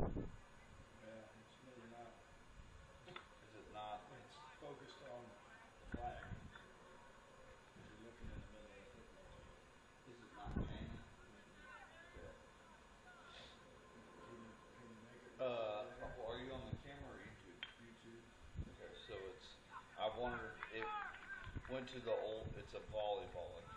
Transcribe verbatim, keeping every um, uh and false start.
Yeah, it's really not. Is it not? It's focused on the flag. You're looking in the middle of the football field. Is it not panning? Okay. Can you, can you make it? Uh, well, are you on the camera or YouTube? YouTube. Okay, so it's. I wondered it went to the old. It's a volleyball.